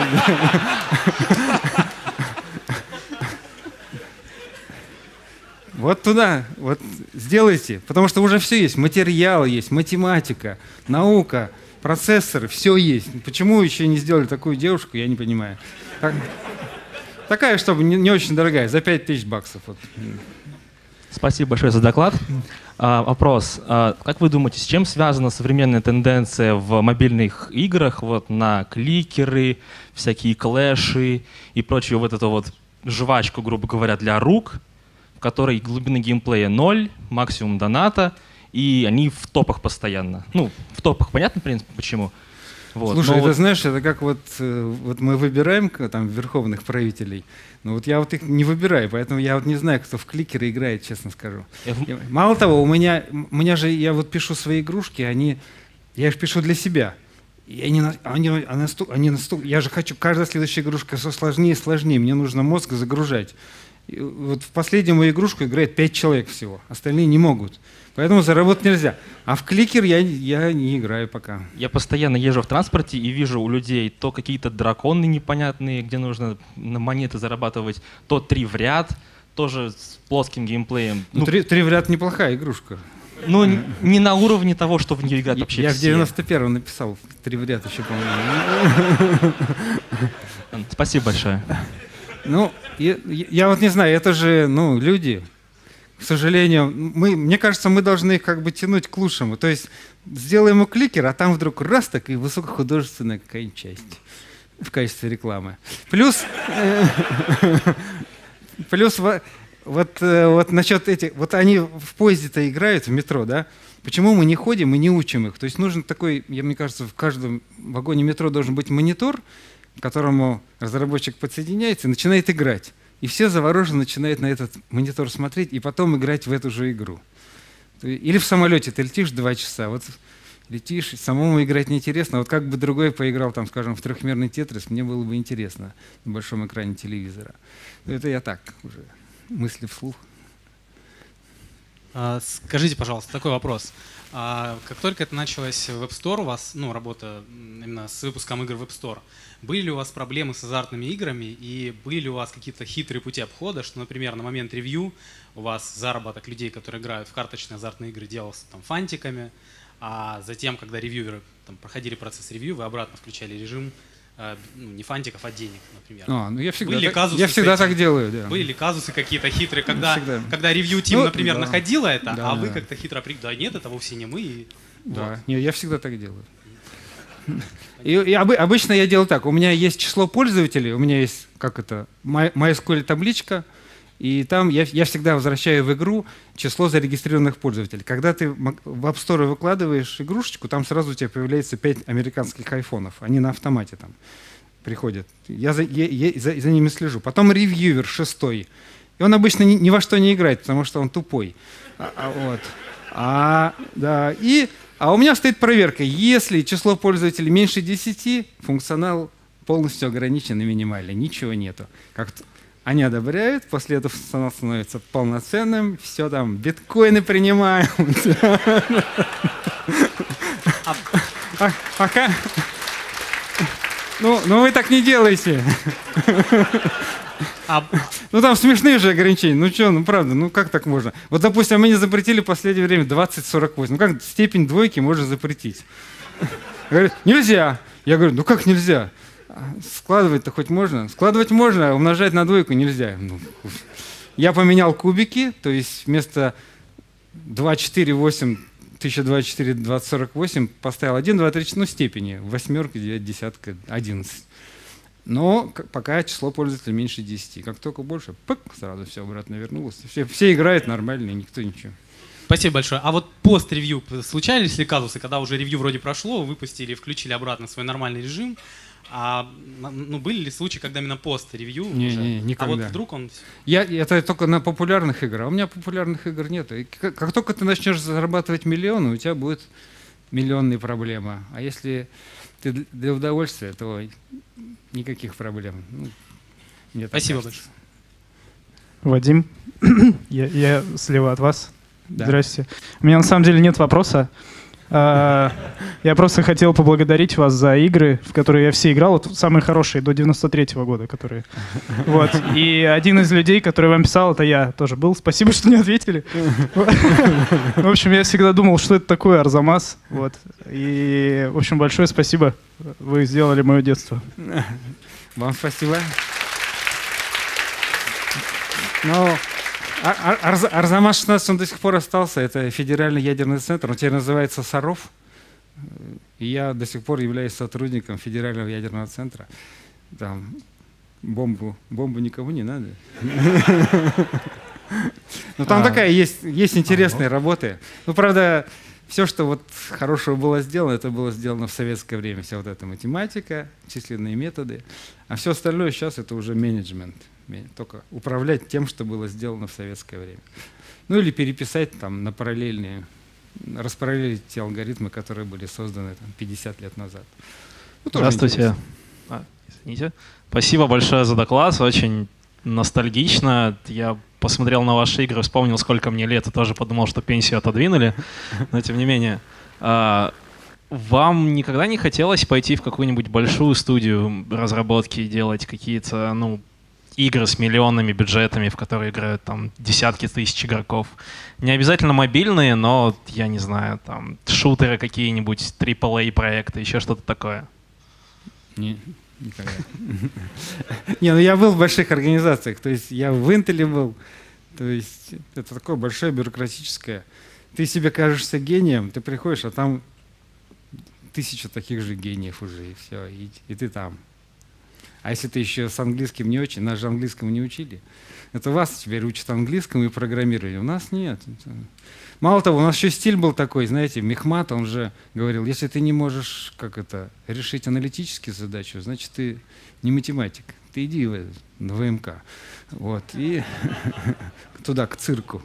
Вот туда, вот сделайте, потому что уже все есть, материал есть, математика, наука, процессоры, все есть. Почему еще не сделали такую девушку, я не понимаю. Такая, чтобы не очень дорогая, за $5000. Вот. Спасибо большое за доклад. Вопрос. Как вы думаете, с чем связана современная тенденция в мобильных играх вот, на кликеры, всякие клэши и прочую вот эту вот жвачку, грубо говоря, для рук, в которой глубины геймплея 0, максимум доната, и они в топах постоянно. Ну, в топах понятно, в принципе, почему. Вот. Слушай, это знаешь, это как вот мы выбираем там верховных правителей, но вот я вот их не выбираю, поэтому я вот не знаю, кто в кликеры играет, честно скажу. Мало того, у меня же, я вот пишу свои игрушки, я их пишу для себя. И я же хочу, каждая следующая игрушка все сложнее и сложнее, мне нужно мозг загружать. И вот в последнюю мою игрушку играет 5 человек всего, остальные не могут. Поэтому заработать нельзя. А в кликер я не играю пока. Я постоянно езжу в транспорте и вижу у людей то какие-то драконы непонятные, где нужно на монеты зарабатывать, то 3 в ряд, тоже с плоским геймплеем. Ну, 3 в ряд неплохая игрушка. Ну, не на уровне того, что в нее играют вообще я все. Я в 91-м написал 3 в ряд еще, по-моему. Спасибо большое. Ну, я вот не знаю, это же, люди... К сожалению, мне кажется, мы должны их как бы тянуть к лучшему. То есть сделаем ему кликер, а там вдруг раз так и высокохудожественная какая-нибудь часть в качестве рекламы. Плюс вот насчет этих, вот они в поезде-то играют, в метро, да? Почему мы не ходим и не учим их? То есть нужен такой, мне кажется, в каждом вагоне метро должен быть монитор, к которому разработчик подсоединяется и начинает играть. И все завороженно начинают на этот монитор смотреть и потом играть в эту же игру. Или в самолете ты летишь 2 часа, вот летишь, самому играть неинтересно, вот как бы другой поиграл, там, скажем, в трехмерный тетрис, мне было бы интересно на большом экране телевизора. Но это я так уже, мысли вслух. Скажите, пожалуйста, такой вопрос. Как только это началось в App Store, у вас, работа именно с выпуском игр в App Store, были ли у вас проблемы с азартными играми и были ли у вас какие-то хитрые пути обхода, что, например, на момент ревью у вас заработок людей, которые играют в карточные азартные игры, делался там фантиками, а затем, когда ревьюеры проходили процесс ревью, вы обратно включали режим не фантиков, а денег, например. Я всегда так делаю, да. Были ли казусы какие-то хитрые, когда ревью-тим, например, находила это, а вы как-то хитро да нет, это вовсе не мы. Да, нет, я всегда так делаю. И обычно я делаю так, у меня есть число пользователей, у меня есть, MySQL табличка, и там я всегда возвращаю в игру число зарегистрированных пользователей. Когда ты в App Store выкладываешь игрушечку, там сразу у тебя появляется 5 американских айфонов, они на автомате там приходят. Я за ними слежу. Потом ревьюер 6-й, и он обычно ни во что не играет, потому что он тупой. А у меня стоит проверка. Если число пользователей меньше 10, функционал полностью ограничен и минимальный. Ничего нету. Они одобряют, после этого функционал становится полноценным. Все там, биткоины принимаем. Пока. Ну вы так не делайте. Там смешные же ограничения. Правда, как так можно? Вот, допустим, мне запретили в последнее время 2048. Как степень двойки можно запретить? Говорят, нельзя. Я говорю, как нельзя? Складывать-то хоть можно? Складывать можно, а умножать на двойку нельзя. Я поменял кубики, то есть вместо 2, 4, 8, 1024, 2048 поставил 1, 2, 3, ну, степени. Восьмерка, 9, десятка, 11. Но пока число пользователей меньше 10. Как только больше, пык, сразу все обратно вернулось. Все играют нормально, и никто ничего. Спасибо большое. А вот пост-ревью, случались ли казусы, когда уже ревью вроде прошло, выпустили, включили обратно свой нормальный режим? Ну, были ли случаи, когда именно пост-ревью? Не, никогда. А вот вдруг он... Это только на популярных играх. А у меня популярных игр нет. И как только ты начнешь зарабатывать миллионы, у тебя будет миллионные проблемы. А если ты для удовольствия, то никаких проблем. Ну, спасибо большое. Вадим, я слева от вас. Да. Здрасте. У меня на самом деле нет вопроса. Я просто хотел поблагодарить вас за игры, в которые я все играл, вот самые хорошие, до 93-го года, которые... Вот. И один из людей, который вам писал, это я тоже был. Спасибо, что не ответили. В общем, я всегда думал, что это такое Арзамас. Вот. И, в общем, большое спасибо. Вы сделали мое детство. Вам спасибо. Ну, Арзамас 16 он до сих пор остался. Это федеральный ядерный центр. Он теперь называется Саров. И я до сих пор являюсь сотрудником федерального ядерного центра. Там бомбу никому не надо. Ну там такая есть интересные работы. Ну, правда, все, что вот хорошего было сделано, это было сделано в советское время. Вся вот эта математика, численные методы. А все остальное сейчас это уже менеджмент. Только управлять тем, что было сделано в советское время. Ну или переписать там на параллельные, распараллелить те алгоритмы, которые были созданы там, 50 лет назад. Ну, здравствуйте. Извините. Спасибо большое за доклад, очень ностальгично. Я посмотрел на ваши игры, вспомнил, сколько мне лет, и тоже подумал, что пенсию отодвинули. Но тем не менее, вам никогда не хотелось пойти в какую-нибудь большую студию разработки и делать какие-то, игры с миллионными бюджетами, в которые играют там десятки тысяч игроков? Не обязательно мобильные, но, я не знаю, там шутеры какие-нибудь, AAA проекты, еще что-то такое. Никогда. Ну я был в больших организациях, то есть я в Intel был, то есть это такое большое бюрократическое. Ты себе кажешься гением, ты приходишь, а там 1000 таких же гениев уже, и все, и ты там. А если ты еще с английским не очень, нас же английскому не учили. Это вас теперь учат английскому и программированию. У нас нет. Мало того, у нас еще стиль был такой, знаете, Мехмат, он же говорил, если ты не можешь, решить аналитические задачи, значит, ты не математик. Ты иди на ВМК. Вот, и туда, к цирку.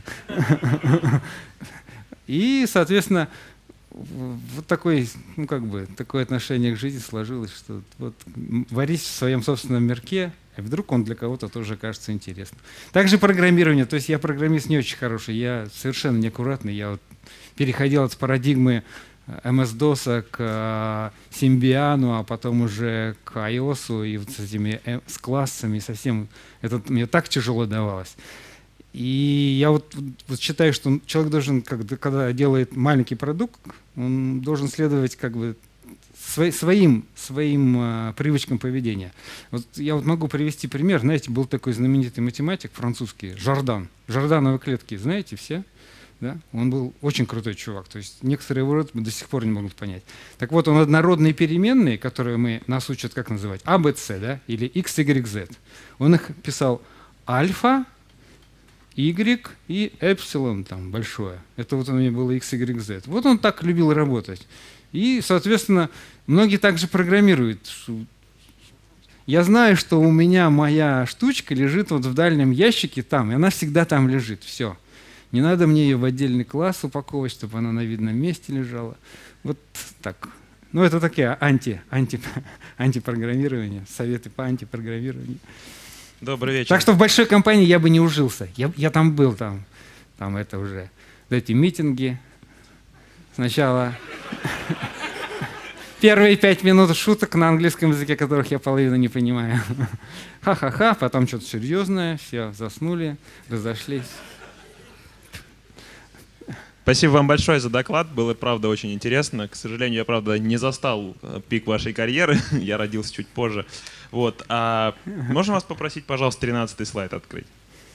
И, соответственно, вот такое отношение к жизни сложилось, что вот варись в своем собственном мирке, а вдруг он для кого-то тоже кажется интересным. Также программирование, то есть я программист не очень хороший, я совершенно неаккуратный, я вот переходил от парадигмы MS-DOS к Symbian, а потом уже к iOS, и вот с классами, совсем это мне так тяжело давалось. И я вот считаю, что человек должен, когда делает маленький продукт, он должен следовать своим привычкам поведения. Вот я могу привести пример. Знаете, был такой знаменитый математик французский, Жордан. Жордановые клетки, знаете все? Да? Он был очень крутой чувак. То есть некоторые его до сих пор не могут понять. Так вот, он однородные переменные, которые нас учат, как называть, А, Б, С, да? Или X, Y, Z. Он их писал альфа, Y и эпсилон там большое. Это вот у меня было X, Y, Z. Вот он так любил работать. И, соответственно, многие также программируют. Я знаю, что у меня моя штучка лежит вот в дальнем ящике там, и она всегда там лежит. Все. Не надо мне ее в отдельный класс упаковывать, чтобы она на видном месте лежала. Вот так. Ну, это такие антипрограммирование, советы по антипрограммированию. Добрый вечер. Так что в большой компании я бы не ужился. Я там был, там это уже, эти митинги. Сначала первые 5 минут шуток на английском языке, которых я половину не понимаю. Ха-ха-ха, потом что-то серьезное, все заснули, разошлись. Спасибо вам большое за доклад. Было, правда, очень интересно. К сожалению, я, правда, не застал пик вашей карьеры. Я родился чуть позже. Вот. А можно вас попросить, пожалуйста, 13-й слайд открыть?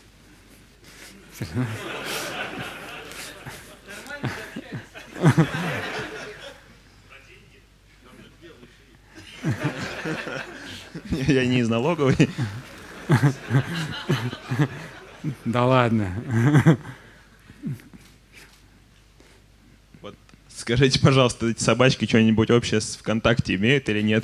Я не из налоговой. Да ладно. Вот. Скажите, пожалуйста, эти собачки что-нибудь общее с ВКонтакте имеют или нет?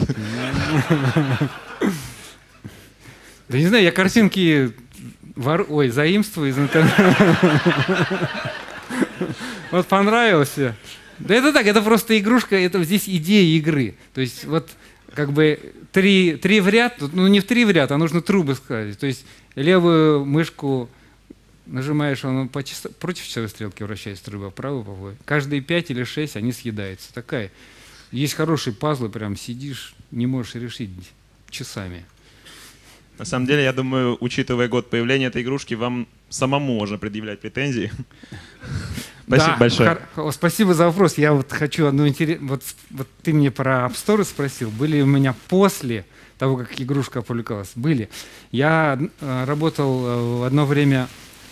Да не знаю, я картинки заимствую из интернета. Вот понравился. Да это так, это просто игрушка, это здесь идея игры. То есть вот как бы три в ряд, ну не в 3 в ряд, а нужно трубы сказать. То есть левую мышку нажимаешь, он против часовой стрелки вращается труба, правую по. Каждые 5 или 6 они съедаются. Такая. Есть хорошие пазлы, прям сидишь, не можешь решить часами. На самом деле, я думаю, учитывая год появления этой игрушки, вам самому можно предъявлять претензии. Спасибо большое. Спасибо за вопрос. Я вот хочу одну интересную... Вот ты мне про App Store спросил. Были у меня после того, как игрушка опубликовалась? Были. Я работал одно время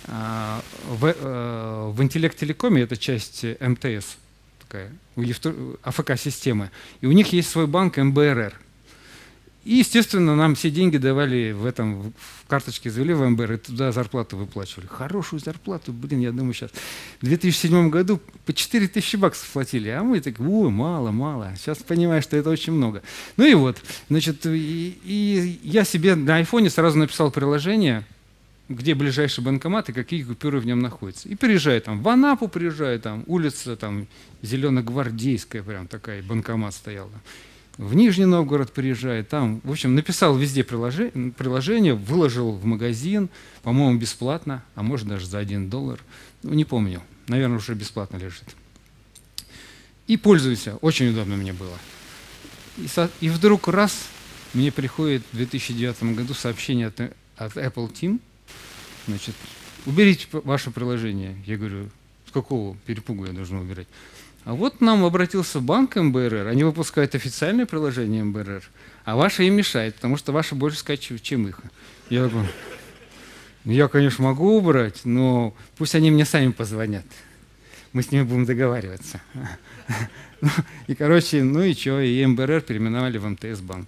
в Интеллект-Телекоме, это часть МТС, такая, АФК-системы. И у них есть свой банк МБРР. И, естественно, нам все деньги давали в карточке, завели в МБР, и туда зарплату выплачивали. Хорошую зарплату, блин, я думаю, сейчас. В 2007 году по 4000 баксов платили, а мы так, мало. Сейчас понимаю, что это очень много. Ну и вот, значит, и я себе на айфоне сразу написал приложение, где ближайший банкомат и какие купюры в нем находятся. И приезжаю там, в Анапу приезжаю, там, улица там Зеленогвардейская, прям такая, банкомат стоял. В Нижний Новгород приезжает, там, в общем, написал везде приложение, выложил в магазин, по-моему, бесплатно, а может даже за $1. Ну, не помню, наверное, уже бесплатно лежит. И пользуюсь, очень удобно мне было. И вдруг раз, мне приходит в 2009 году сообщение от Apple Team, значит, уберите ваше приложение. Я говорю, с какого перепугу я должен убирать? А вот нам обратился банк МБРР, они выпускают официальное приложение МБРР, а ваше им мешает, потому что ваше больше скачивают, чем их. Я такой, я, конечно, могу убрать, но пусть они мне сами позвонят. Мы с ними будем договариваться. И, короче, ну и что, и МБРР переименовали в МТС банк.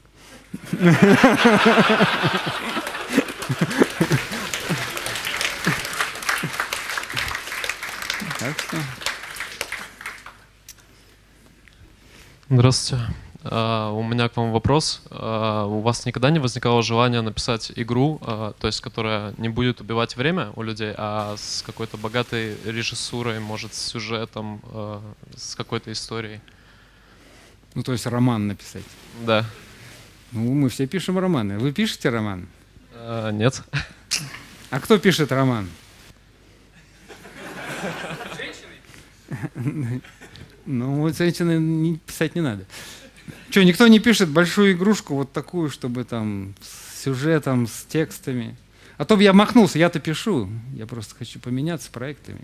Так что... Здравствуйте. У меня к вам вопрос. У вас никогда не возникало желания написать игру, то есть которая не будет убивать время у людей, а с какой-то богатой режиссурой, может, с сюжетом, с какой-то историей? Ну, то есть роман написать? Да. Ну, мы все пишем романы. Вы пишете роман? Нет. А кто пишет роман? Ну, вот женщины писать не надо. Что, никто не пишет большую игрушку вот такую, чтобы там с сюжетом, с текстами? А то бы я махнулся, я-то пишу. Я просто хочу поменяться проектами.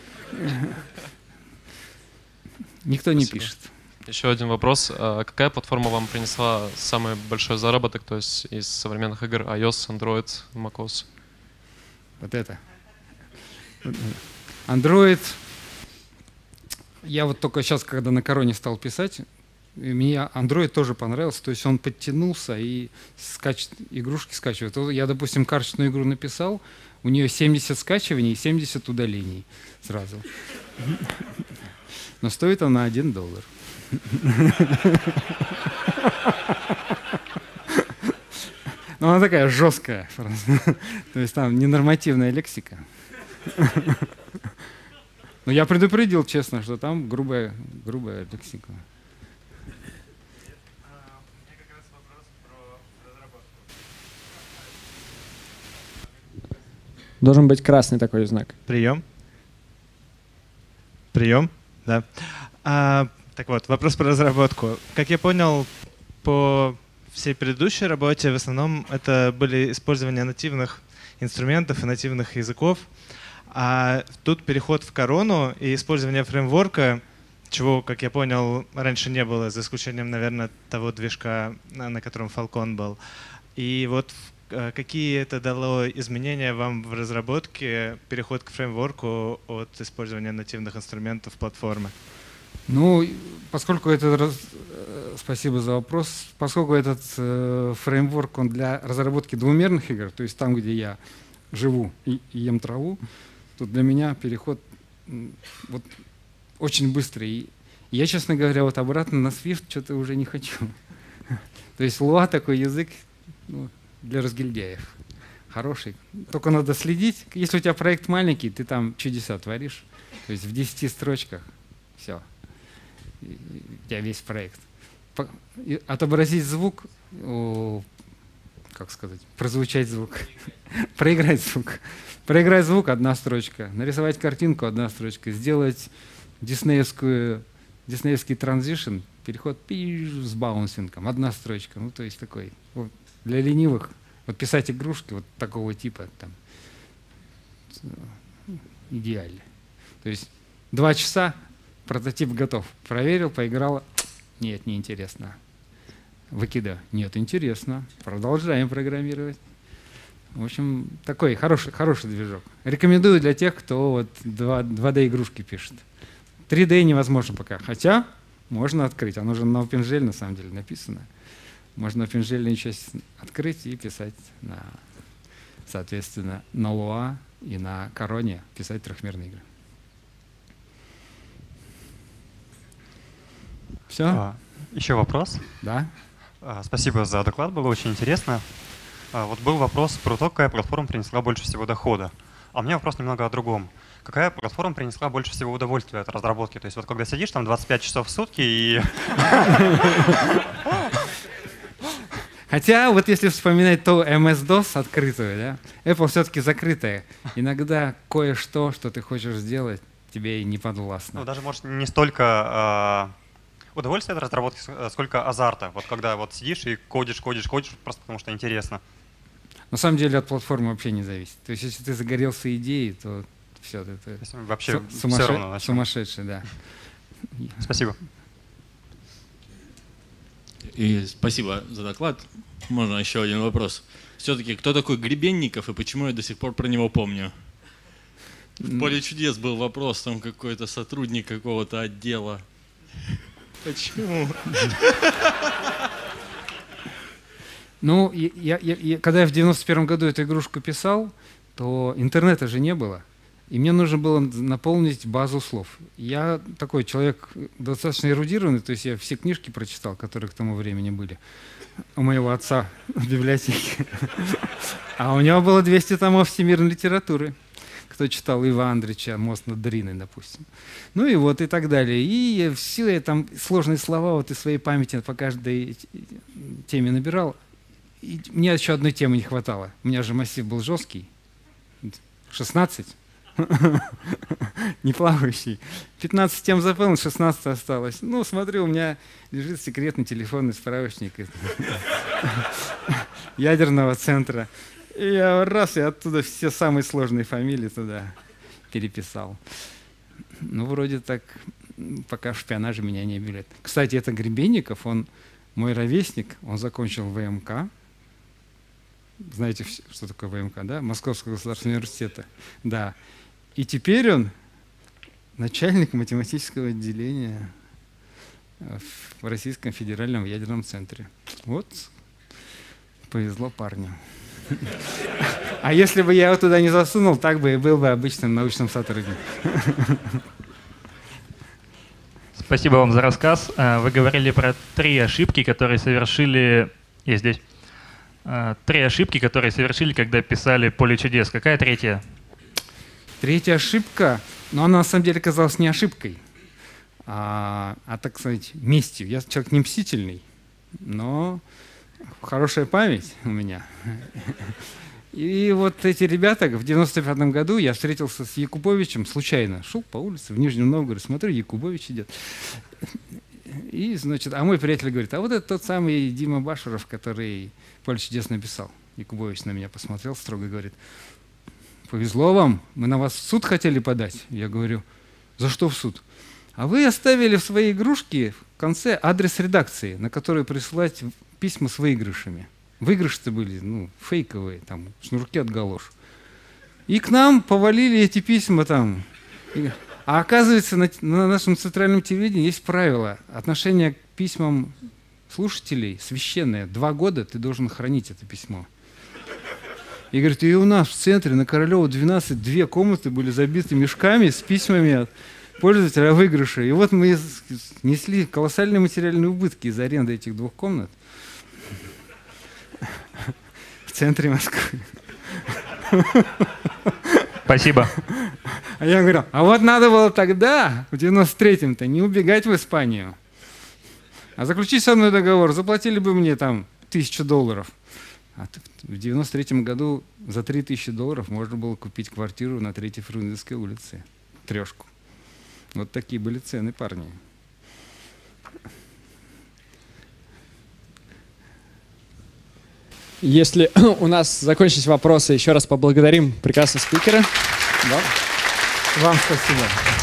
Никто не пишет. Еще один вопрос. Какая платформа вам принесла самый большой заработок, то есть из современных игр iOS, Android, macOS? Вот это. Android. Я вот только сейчас, когда на Короне стал писать, мне Android тоже понравился. То есть он подтянулся и игрушки скачивает. Я, допустим, карточную игру написал, у нее 70 скачиваний и 70 удалений сразу. Но стоит она $1. Но она такая жесткая. То есть там ненормативная лексика. Но я предупредил, честно, что там грубая лексика. Должен быть красный такой знак. Прием. Да. Так вот, вопрос про разработку. Как я понял, по всей предыдущей работе в основном это были использования нативных инструментов и нативных языков. А тут переход в корону и использование фреймворка, чего, как я понял, раньше не было, за исключением, наверное, того движка, на котором Falcon был. И вот какие это дало изменения вам в разработке, переход к фреймворку от использования нативных инструментов платформы? Ну, поскольку спасибо за вопрос. Поскольку этот фреймворк, он для разработки двумерных игр, то есть там, где я живу и ем траву, то для меня переход вот, очень быстрый. И я, честно говоря, вот обратно на Swift что-то уже не хочу. То есть Lua такой язык для разгильдяев. Хороший. Только надо следить. Если у тебя проект маленький, ты там чудеса творишь. То есть в 10 строчках все. У тебя весь проект. Отобразить звук, как сказать, прозвучать звук, проиграть звук. Проиграть звук — одна строчка. Нарисовать картинку — одна строчка. Сделать диснеевский транзишн, переход с баунсингом — одна строчка. Ну, то есть такой. Вот, для ленивых. Вот писать игрушки вот такого типа там идеально. То есть 2 часа, прототип готов. Проверил, поиграл. Нет, неинтересно. Выкидываю. Нет, интересно. Продолжаем программировать. В общем, такой хороший движок. Рекомендую для тех, кто вот 2D игрушки пишет. 3D невозможно пока. Хотя можно открыть. Оно же на OpenGL на самом деле написано. Можно OpenGL часть открыть и писать соответственно, на Lua и на Короне писать трехмерные игры. Все? Еще вопрос. Да. Спасибо за доклад, было очень интересно. Вот был вопрос про то, какая платформа принесла больше всего дохода. А у меня вопрос немного о другом. Какая платформа принесла больше всего удовольствия от разработки? То есть вот когда сидишь там 25 часов в сутки и… Хотя вот если вспоминать то MS-DOS открытую, да, Apple все-таки закрытая. Иногда кое-что, что ты хочешь сделать, тебе и не подвластно. Ну даже, может, не столько удовольствие от разработки, сколько азарта. Вот когда вот сидишь и кодишь просто потому что интересно. На самом деле от платформы вообще не зависит. То есть если ты загорелся идеей, то все, это вообще все равно, сумасшедший, да. Спасибо. И спасибо за доклад. Можно еще один вопрос. Все-таки кто такой Гребенников и почему я до сих пор про него помню? В «Поле чудес» был вопрос, там какой-то сотрудник какого-то отдела. Почему? Ну, когда я в 91 году эту игрушку писал, то интернета же не было. И мне нужно было наполнить базу слов. Я такой человек достаточно эрудированный, то есть я все книжки прочитал, которые к тому времени были у моего отца в библиотеке. А у него было 200 томов всемирной литературы. Кто читал Ива Андрича «Мост над Дриной», допустим. Ну и вот и так далее. И все там сложные слова вот из своей памяти по каждой теме набирал. И мне еще одной темы не хватало. У меня же массив был жесткий. 16. Не плавающий. 15 тем заполнил, 16 осталось. Ну, смотрю, у меня лежит секретный телефонный справочник ядерного центра. И я раз, и оттуда все самые сложные фамилии туда переписал. Ну, вроде так, пока в шпионаже меня не объявляют. Кстати, это Гребенников, он мой ровесник, он закончил ВМК. Знаете, что такое ВМК, да? Московского государственного университета. Да. И теперь он начальник математического отделения в Российском федеральном ядерном центре. Вот, повезло парню. А если бы я его туда не засунул, так бы и был бы обычным научным сотрудником. Спасибо вам за рассказ. Вы говорили про 3 ошибки, которые совершили… Я здесь. 3 ошибки, которые совершили, когда писали «Поле чудес». Какая 3-я? 3-я ошибка, но она на самом деле оказалась не ошибкой, а так сказать, местью. Я человек не мстительный, но хорошая память у меня. И вот эти ребята, в 95-м году я встретился с Якубовичем случайно. Шел по улице в Нижнем Новгороде, смотрю, Якубович идет. И, значит, а мой приятель говорит, а вот это тот самый Дима Башаров, который «Поле чудес» написал. Якубович на меня посмотрел строго и говорит, повезло вам, мы на вас в суд хотели подать. Я говорю, за что в суд? А вы оставили в своей игрушке в конце адрес редакции, на который присылать письма с выигрышами. Выигрыши-то были, фейковые, там, шнурки от галош. И к нам повалили эти письма там. А оказывается, на нашем центральном телевидении есть правило. Отношение к письмам слушателей священное. 2 года ты должен хранить это письмо. И говорит, и у нас в центре на Королева 12 2 комнаты были забиты мешками с письмами от пользователя о выигрыше. И вот мы несли колоссальные материальные убытки из аренды этих 2 комнат в центре Москвы. Спасибо. А я говорю, а вот надо было тогда, в 93-м-то, не убегать в Испанию, а заключить со мной договор, заплатили бы мне там $1000. А в 93-м году за $3000 можно было купить квартиру на 3-й Фрунзенской улице. 3. Вот такие были цены, парни. Если у нас закончились вопросы, еще раз поблагодарим прекрасного спикера. Да. Вам спасибо.